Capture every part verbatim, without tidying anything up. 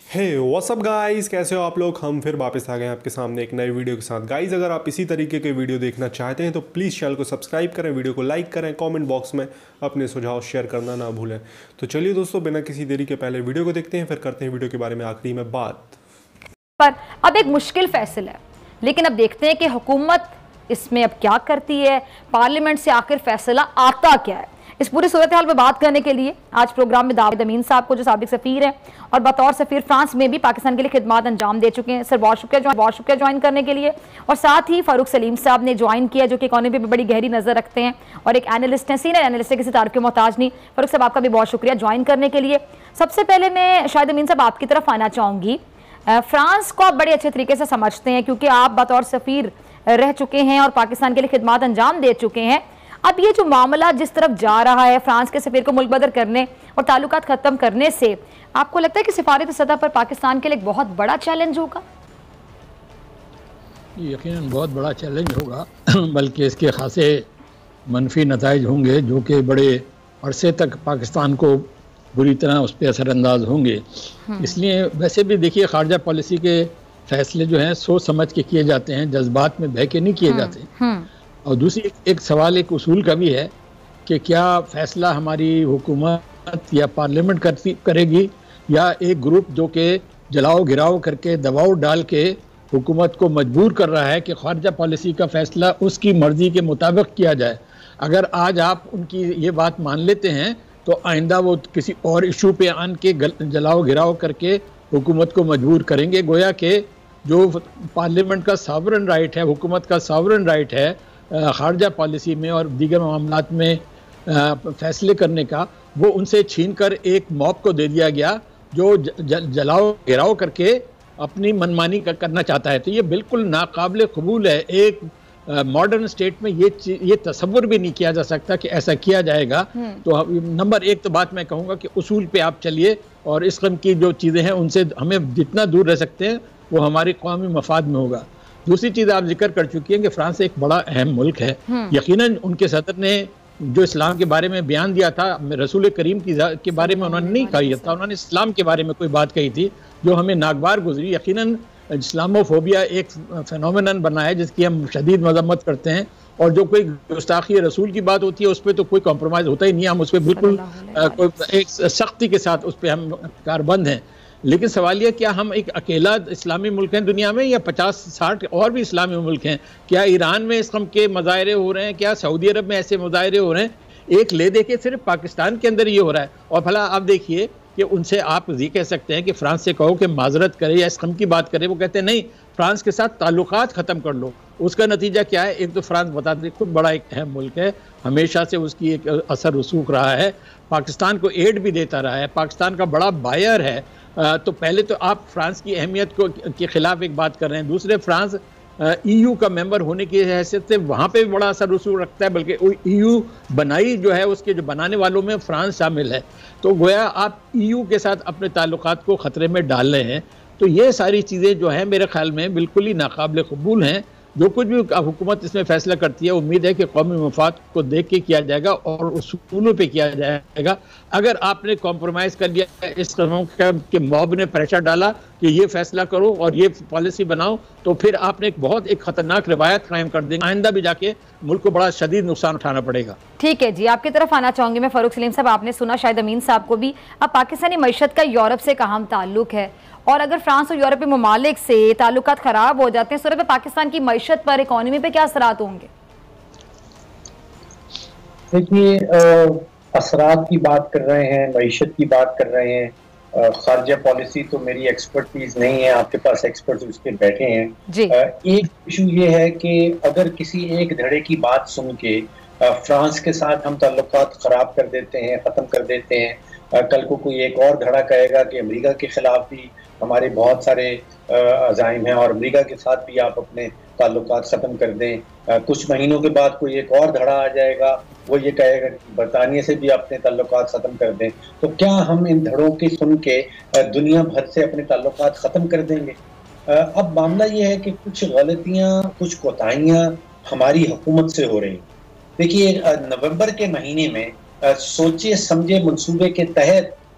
हे WhatsApp guys, कैसे हो आप लोग। हम फिर वापस आ गए हैं आपके सामने एक नई वीडियो के साथ। गाइस अगर आप इसी तरीके के वीडियो देखना चाहते हैं तो प्लीज़ चैनल को सब्सक्राइब करें, वीडियो को लाइक करें, कमेंट बॉक्स में अपने सुझाव शेयर करना ना भूलें। तो चलिए दोस्तों, बिना किसी देरी के पहले वीडियो को देखते हैं, फिर करते हैं वीडियो के बारे में आखिरी में बात। पर अब एक मुश्किल फैसला है, लेकिन अब देखते हैं कि हुकूमत इसमें अब क्या करती है, पार्लियामेंट से आखिर फैसला आता क्या है। इस पूरी सूरत हाल पर बात करने के लिए आज प्रोग्राम में दावत अमीन साहब को, जो साबिक सफ़ीर हैं और बतौर सफ़ीर फ्रांस में भी पाकिस्तान के लिए खिदमत अंजाम दे चुके हैं, सर बहुत शुक्रिया बहुत शुक्रिया ज्वाइन करने के लिए। और साथ ही फ़ारूक सलीम साहब ने ज्वाइन किया, जो कि इकॉनमी पर बड़ी गहरी नज़र रखते हैं और एक एनालिस्ट हैं, सीनियर एनालिस्ट है, किसी तार के मोहताज नहीं। फ़ारूक साहब आपका भी बहुत शुक्रिया ज्वाइन करने के लिए। सबसे पहले मैं शायद अमीन साहब आपकी तरफ आना चाहूँगी। फ्रांस को आप बड़े अच्छे तरीके से समझते हैं क्योंकि आप बतौर सफ़ीर रह चुके हैं और पाकिस्तान के लिए खिदमत अंजाम दे चुके हैं। अब ये जो मामला जिस तरफ जा रहा है, फ्रांस के सफ़ीर को मुल्क बदर करने और ताल्लुकात ख़त्म करने से, आपको लगता है कि सिफारती सतह पर पाकिस्तान के लिए एक बहुत बड़ा चैलेंज होगा? यकीनन बहुत बड़ा चैलेंज होगा, बल्कि इसके खासे मनफी नताइज होंगे जो कि बड़े अरसे तक पाकिस्तान को बुरी तरह उस पर असरअंदाज होंगे। इसलिए वैसे भी देखिए, खारजा पॉलिसी के फैसले जो हैं सोच समझ के किए जाते हैं, जज्बात में बह के नहीं किए जाते। और दूसरी एक सवाल एक उसूल का भी है कि क्या फैसला हमारी हुकूमत या पार्लियामेंट करती करेगी या एक ग्रुप जो कि जलाओ गिराओ करके दबाव डाल के हुकूमत को मजबूर कर रहा है कि खारजा पॉलिसी का फैसला उसकी मर्ज़ी के मुताबिक किया जाए। अगर आज आप उनकी ये बात मान लेते हैं तो आइंदा वो किसी और इशू पे आन के जलाओ गिराओ करके हुकूमत को मजबूर करेंगे। गोया कि जो पार्लियामेंट का सॉवरेन राइट है, हुकूमत का सॉवरेन राइट है खारजा पॉलिसी में और दीगर मामलात में फैसले करने का, वो उनसे छीन कर एक मॉब को दे दिया गया जो ज, जलाओ गिराओ करके अपनी मनमानी कर, करना चाहता है। तो ये बिल्कुल नाकाबिल कबूल है। एक मॉडर्न स्टेट में ये ये तसव्वुर भी नहीं किया जा सकता कि ऐसा किया जाएगा। तो नंबर एक तो बात मैं कहूँगा कि उसूल पे आप चलिए और इस किस्म की जो चीज़ें हैं उनसे हमें जितना दूर रह सकते हैं वो हमारे कौमी मफाद में होगा। दूसरी चीज़ आप जिक्र कर चुकी हैं कि फ्रांस एक बड़ा अहम मुल्क है। यकीनन उनके सदर ने जो इस्लाम के बारे में बयान दिया था, रसूल करीम की के बारे में उन्होंने नहीं कही था, उन्होंने इस्लाम के बारे में कोई बात कही थी जो हमें नागवार गुजरी। यकीनन इस्लामोफोबिया एक फेनोमेनन बना है जिसकी हम शदीद मजम्मत करते हैं, और जो कोई गुस्ताखी रसूल की बात होती है उस पर तो कोई कॉम्प्रोमाइज़ होता ही नहीं। हम उस पर बिल्कुल एक सख्ती के साथ उस पर हम कारबंद हैं। लेकिन सवाल यह, क्या हम एक अकेला इस्लामी मुल्क हैं दुनिया में या पचास साठ और भी इस्लामी मुल्क हैं? क्या ईरान में इस कम के मुजाहरे हो रहे हैं? क्या सऊदी अरब में ऐसे मुजाहरे हो रहे हैं? एक ले दे के सिर्फ पाकिस्तान के अंदर ये हो रहा है। और भला आप देखिए कि उनसे आप ये कह सकते हैं कि फ्रांस से कहो कि माजरत करे या इस कम की बात करे, वो कहते हैं नहीं, फ्रांस के साथ ताल्लुकात ख़त्म कर लो। उसका नतीजा क्या है? एक तो फ्रांस बताते हैं खुद बड़ा एक अहम मुल्क है, हमेशा से उसकी एक असर रसूख रहा है, पाकिस्तान को एड भी देता रहा है, पाकिस्तान का बड़ा बायर है। तो पहले तो आप फ्रांस की अहमियत को के ख़िलाफ़ एक बात कर रहे हैं। दूसरे, फ्रांस ईयू का मेंबर होने की हैसियत से वहाँ पे भी बड़ा असर रसूख रखता है, बल्कि ईयू बनाई जो है उसके जो बनाने वालों में फ्रांस शामिल है। तो गोया आप ईयू के साथ अपने ताल्लुकात को ख़तरे में डाल रहे हैं। तो ये सारी चीज़ें जो हैं मेरे ख्याल में बिल्कुल ही नाकाबिल कबूल हैं। जो कुछ भी हुकूमत इसमें फैसला करती है, उम्मीद है कि कौमी मफाद को देख के किया जाएगा और उसूलों पे किया जाएगा। अगर आपने कॉम्प्रोमाइज़ कर लिया, इस तरह के मॉब ने प्रेशर डाला कि ये फैसला करो और ये पॉलिसी बनाओ, तो फिर आपने एक बहुत एक खतरनाक रिवायत कायम कर देंगे। आइंदा भी जाके मुल्क को बड़ा शदीद नुकसान उठाना पड़ेगा। ठीक है जी, आपकी तरफ आना चाहूँगी मैं। फ़ारूक सलीम साहब, आपने सुना शायद अमीन साहब को भी, अब पाकिस्तानी मईशत का यूरोप से कहाँ ताल्लुक है, और अगर फ्रांस और यूरोपीय ममालिक से ताल्लुकात ख़राब हो जाते हैं, सूरत में पाकिस्तान की मईशत पर, इकॉनमी पे क्या असरात होंगे? देखिए, असरात की बात कर रहे हैं, मईशत की बात कर रहे हैं, खारजा पॉलिसी तो मेरी एक्सपर्टीज नहीं है, आपके पास एक्सपर्ट उसके बैठे हैं जी। एक इशू ये है कि अगर किसी एक धड़े की बात सुन के फ्रांस के साथ हम ताल्लुकात ख़राब कर देते हैं, ख़त्म कर देते हैं, कल को कोई एक और धड़ा कहेगा कि अमेरिका के ख़िलाफ़ भी हमारे बहुत सारे अज़ाइम हैं और अमेरिका के साथ भी आप अपने ताल्लुकात ख़त्म कर दें। कुछ महीनों के बाद कोई एक और धड़ा आ जाएगा, वो ये कहेगा कि बरतानिया से भी अपने ताल्लुकात ख़त्म कर दें। तो क्या हम इन धड़ों की सुन के दुनिया भर से अपने ताल्लुकात ख़त्म कर देंगे? अब मामला ये है कि कुछ गलतियाँ, कुछ कोताहियाँ हमारी हुकूमत से हो रही। देखिए, नवंबर के महीने में सोचे समझे मंसूबे के तहत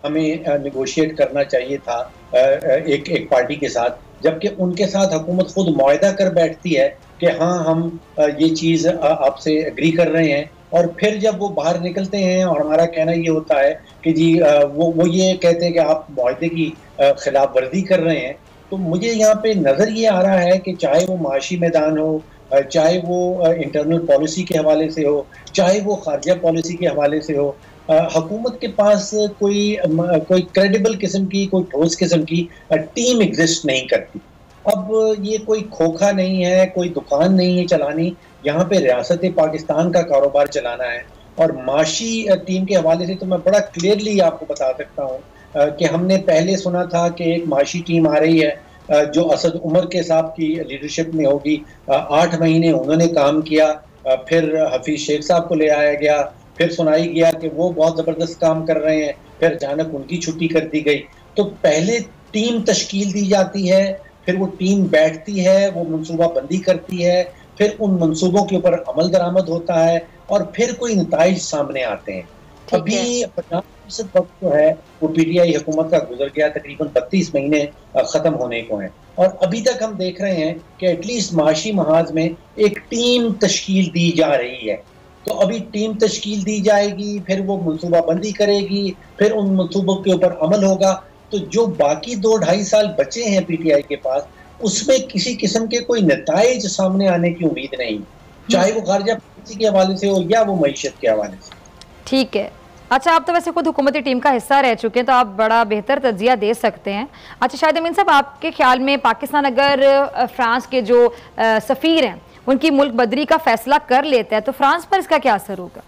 हमें निगोशिएट करना चाहिए था एक एक पार्टी के साथ, जबकि उनके साथ हुकूमत खुद मुआहदा कर बैठती है कि हाँ हम ये चीज़ आपसे एग्री कर रहे हैं, और फिर जब वो बाहर निकलते हैं और हमारा कहना ये होता है कि जी वो वो ये कहते हैं कि आप मुआहदे की खिलाफ वर्जी कर रहे हैं। तो मुझे यहाँ पे नज़र ये आ रहा है कि चाहे वो माशी मैदान हो, चाहे वो इंटरनल पॉलिसी के हवाले से हो, चाहे वो खारजा पॉलिसी के हवाले से हो, हुकूमत के पास कोई कोई क्रेडिबल किस्म की, कोई ठोस किस्म की टीम एग्जिस्ट नहीं करती। अब ये कोई खोखा नहीं है, कोई दुकान नहीं है चलानी, यहाँ पे रियासत पाकिस्तान का कारोबार चलाना है। और माशी टीम के हवाले से तो मैं बड़ा क्लियरली आपको बता सकता हूँ कि हमने पहले सुना था कि एक माशी टीम आ रही है जो असद उमर के साहब की लीडरशिप में होगी। आठ महीने उन्होंने काम किया, फिर हफीज शेख साहब को ले आया गया, फिर सुनाई गया कि वो बहुत ज़बरदस्त काम कर रहे हैं, फिर अचानक उनकी छुट्टी कर दी गई। तो पहले टीम तश्कील दी जाती है, फिर वो टीम बैठती है, वो मनसूबा बंदी करती है, फिर उन मंसूबों के ऊपर अमल दरामद होता है और फिर कोई नताइज सामने आते हैं। अभी पचास फीसद वक्त जो है वो पीटीआई हुकूमत का गुजर गया, तकरीबन बत्तीस महीने खत्म होने को हैं, और अभी तक हम देख रहे हैं कि एटलीस्ट माशी महाज में एक टीम तश्कील दी जा रही है। तो अभी टीम तश्कील दी जाएगी, फिर वो मनसूबा बंदी करेगी, फिर उन मनसूबों के ऊपर अमल होगा। तो जो बाकी दो ढाई साल बचे हैं पीटीआई के पास, उसमें किसी किस्म के कोई नताइज सामने आने की उम्मीद नहीं, चाहे वो खारजा पॉलिसी के हवाले से हो या वो मईशत के हवाले से। ठीक है, अच्छा आप तो वैसे खुद हुकूमती टीम का हिस्सा रह चुके हैं, तो आप बड़ा बेहतर तज्जिया दे सकते हैं। अच्छा शाहिद अमीन साहब, आपके ख्याल में पाकिस्तान अगर फ्रांस के जो सफ़ीर हैं उनकी मुल्क बदरी का फैसला कर लेता है तो फ्रांस पर इसका क्या असर होगा?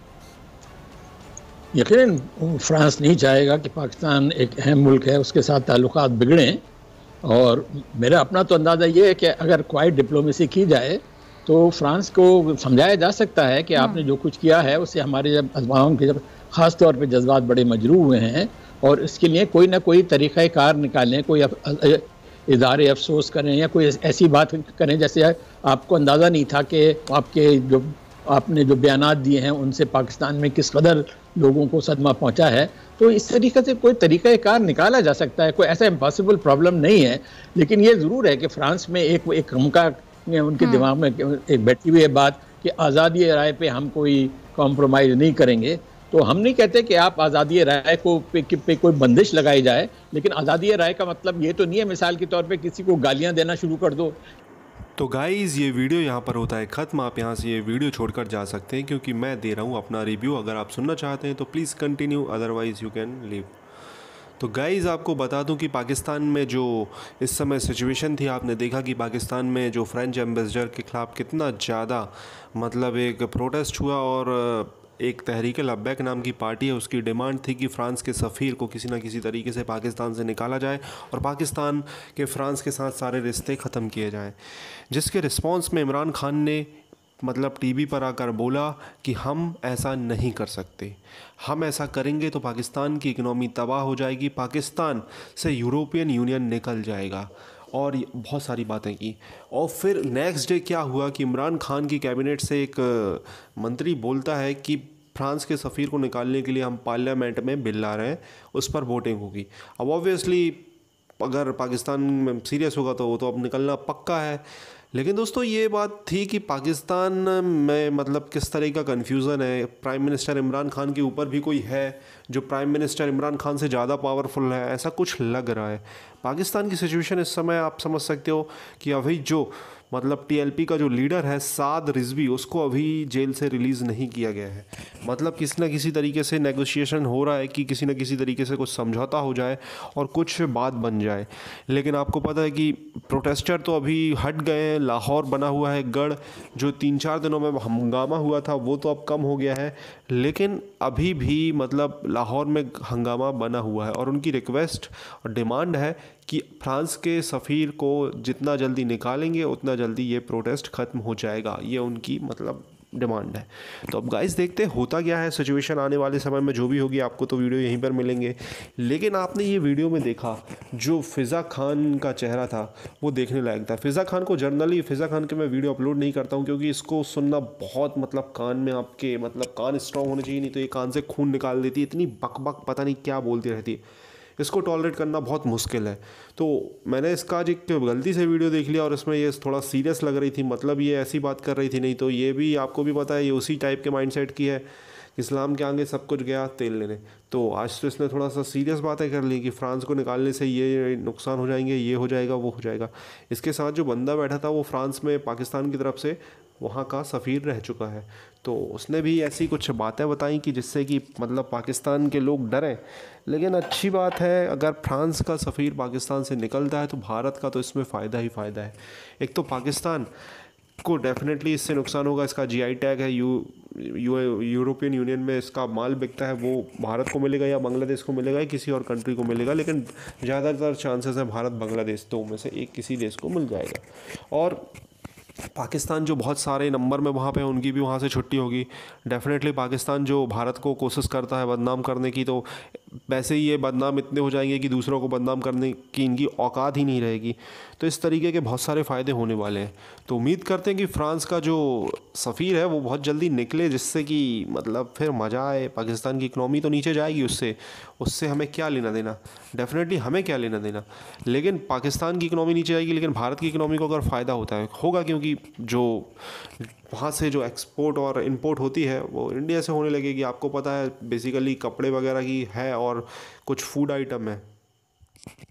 यकीनन फ्रांस नहीं चाहेगा कि पाकिस्तान एक अहम मुल्क है उसके साथ ताल्लुकात बिगड़ें, और मेरा अपना तो अंदाज़ा ये है कि अगर क्वाइट डिप्लोमेसी की जाए तो फ्रांस को समझाया जा सकता है कि आपने जो कुछ किया है उससे हमारे जब अज़वाम के जब ख़ास तौर पे जज्बात बड़े मजरूह हुए हैं, और इसके लिए कोई ना कोई तरीक़ा कार निकालें, कोई इदारे अफसोस करें या कोई ऐसी बात करें जैसे आपको अंदाज़ा नहीं था कि आपके जो आपने जो बयानात दिए हैं उनसे पाकिस्तान में किस कदर लोगों को सदमा पहुंचा है। तो इस तरीके से कोई तरीक़ा कार निकाला जा सकता है, कोई ऐसा इम्पॉसिबल प्रॉब्लम नहीं है। लेकिन ये ज़रूर है कि फ्रांस में एक एक हमका उनके दिमाग में एक बैठी हुई है बात कि आज़ादी राय पे हम कोई कॉम्प्रोमाइज़ नहीं करेंगे। तो हम नहीं कहते कि आप आज़ादी राय को पे, पे कोई बंदिश लगाई जाए, लेकिन आज़ादी राय का मतलब ये तो नहीं है मिसाल के तौर पे किसी को गालियां देना शुरू कर दो। तो गाइज़ ये वीडियो यहाँ पर होता है ख़त्म। आप यहाँ से ये वीडियो छोड़कर जा सकते हैं क्योंकि मैं दे रहा हूँ अपना रिव्यू। अगर आप सुनना चाहते हैं तो please continue, otherwise you can leave. तो गाइज़ आपको बता दूं कि पाकिस्तान में जो इस समय सिचुएशन थी, आपने देखा कि पाकिस्तान में जो फ्रेंच एम्बेसडर के ख़िलाफ़ कितना ज़्यादा मतलब एक प्रोटेस्ट हुआ, और एक तहरीक लब्बैक नाम की पार्टी है, उसकी डिमांड थी कि फ़्रांस के सफ़ीर को किसी न किसी तरीके से पाकिस्तान से निकाला जाए और पाकिस्तान के फ़्रांस के साथ सारे रिश्ते ख़त्म किए जाएं। जिसके रिस्पॉन्स में इमरान खान ने मतलब टीवी पर आकर बोला कि हम ऐसा नहीं कर सकते, हम ऐसा करेंगे तो पाकिस्तान की इकनॉमी तबाह हो जाएगी, पाकिस्तान से यूरोपियन यूनियन निकल जाएगा, और बहुत सारी बातें की। और फिर नेक्स्ट डे क्या हुआ कि इमरान खान की कैबिनेट से एक मंत्री बोलता है कि फ्रांस के सफ़ीर को निकालने के लिए हम पार्लियामेंट में बिल ला रहे हैं, उस पर वोटिंग होगी। अब ऑब्वियसली अगर पाकिस्तान में सीरियस होगा तो वो तो अब निकलना पक्का है। लेकिन दोस्तों ये बात थी कि पाकिस्तान में मतलब किस तरह का कन्फ्यूज़न है, प्राइम मिनिस्टर इमरान खान के ऊपर भी कोई है जो प्राइम मिनिस्टर इमरान खान से ज़्यादा पावरफुल है, ऐसा कुछ लग रहा है। पाकिस्तान की सिचुएशन इस समय आप समझ सकते हो कि अभी जो मतलब टीएलपी का जो लीडर है साद रिजवी, उसको अभी जेल से रिलीज़ नहीं किया गया है। मतलब किसी न किसी तरीके से नेगोशिएशन हो रहा है कि किसी न किसी तरीके से कुछ समझौता हो जाए और कुछ बात बन जाए। लेकिन आपको पता है कि प्रोटेस्टर तो अभी हट गए हैं। लाहौर बना हुआ है गढ़, जो तीन चार दिनों में हंगामा हुआ था वो तो अब कम हो गया है, लेकिन अभी भी मतलब लाहौर में हंगामा बना हुआ है। और उनकी रिक्वेस्ट और डिमांड है कि फ्रांस के सफ़ीर को जितना जल्दी निकालेंगे उतना जल्दी ये प्रोटेस्ट ख़त्म हो जाएगा, ये उनकी मतलब डिमांड है। तो अब गाइस देखते हैं होता क्या है सिचुएशन आने वाले समय में, जो भी होगी आपको तो वीडियो यहीं पर मिलेंगे। लेकिन आपने ये वीडियो में देखा जो फ़िज़ा खान का चेहरा था वो देखने लायक था। फ़िज़ा खान को जनरली फ़िज़ा खान के मैं वीडियो अपलोड नहीं करता हूँ क्योंकि इसको सुनना बहुत मतलब कान में आपके मतलब कान स्ट्रॉन्ग होने चाहिए, नहीं तो ये कान से खून निकाल देती है, इतनी बक बक पता नहीं क्या बोलती रहती है, इसको टॉलरेट करना बहुत मुश्किल है। तो मैंने इसका आज एक गलती से वीडियो देख लिया और इसमें ये थोड़ा सीरियस लग रही थी, मतलब ये ऐसी बात कर रही थी, नहीं तो ये भी आपको भी पता है ये उसी टाइप के माइंडसेट की है, इस्लाम के आगे सब कुछ गया तेल लेने। तो आज तो इसने थोड़ा सा सीरियस बातें कर ली कि फ्रांस को निकालने से ये नुकसान हो जाएंगे, ये हो जाएगा, वो हो जाएगा। इसके साथ जो बंदा बैठा था वो फ्रांस में पाकिस्तान की तरफ से वहाँ का सफ़ीर रह चुका है, तो उसने भी ऐसी कुछ बातें बताई कि जिससे कि मतलब पाकिस्तान के लोग डरें। लेकिन अच्छी बात है, अगर फ्रांस का सफ़ीर पाकिस्तान से निकलता है तो भारत का तो इसमें फ़ायदा ही फ़ायदा है। एक तो पाकिस्तान को डेफिनेटली इससे नुकसान होगा, इसका जीआई टैग है, यू यू यूरोपियन यूनियन में इसका माल बिकता है, वो भारत को मिलेगा या बांग्लादेश को मिलेगा या किसी और कंट्री को मिलेगा, लेकिन ज़्यादातर चांसेस है भारत बांग्लादेश दो में से एक किसी देश को मिल जाएगा। और पाकिस्तान जो बहुत सारे नंबर में वहाँ पे उनकी भी वहाँ से छुट्टी होगी। डेफिनेटली पाकिस्तान जो भारत को कोशिश करता है बदनाम करने की, तो वैसे ही ये बदनाम इतने हो जाएंगे कि दूसरों को बदनाम करने की इनकी औकात ही नहीं रहेगी। तो इस तरीके के बहुत सारे फ़ायदे होने वाले हैं। तो उम्मीद करते हैं कि फ्रांस का जो सफ़ीर है वो बहुत जल्दी निकले, जिससे कि मतलब फिर मज़ा आए। पाकिस्तान की इकनॉमी तो नीचे जाएगी उससे, उससे हमें क्या लेना देना, डेफिनेटली हमें क्या लेना देना, लेकिन पाकिस्तान की इकनॉमी नीचे जाएगी, लेकिन भारत की इकनॉमी को अगर फ़ायदा होता है होगा, क्योंकि जो वहाँ से जो एक्सपोर्ट और इंपोर्ट होती है वो इंडिया से होने लगेगी। आपको पता है बेसिकली कपड़े वगैरह की है और कुछ फूड आइटम है।